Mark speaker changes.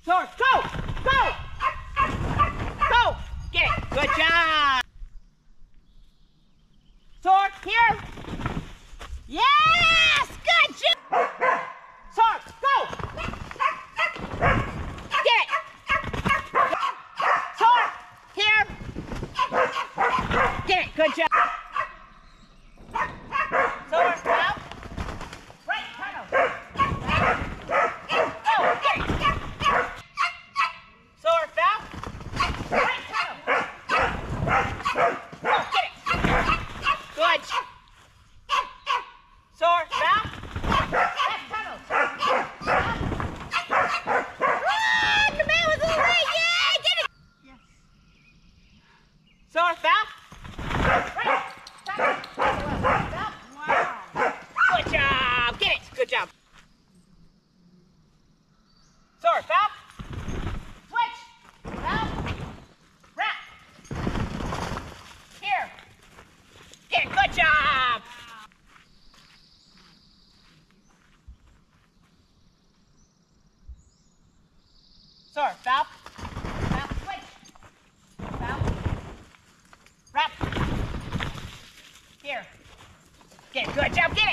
Speaker 1: Sword, go! Go! Go! Get it! Good job! Sword, here! Yes! Good job! Sword, go! Get it! Sword, here! Get it! Good job! Sword, out! Right, tunnel! Oh, get it! Sword, out! Right, tunnel! Oh, get it! Good! Sword, out! Left tunnel! Ah, the man was all right! Yay! Get it! Yes. Sword, out! Right! Tunnel! Out! Wow! Good job! Get it! Good job! Sword, out! Switch! Out! Wrap! Here! Get it! Good job! Sword, out! Out! Switch! Out! Wrap! Here! Get it! Good job! Get it!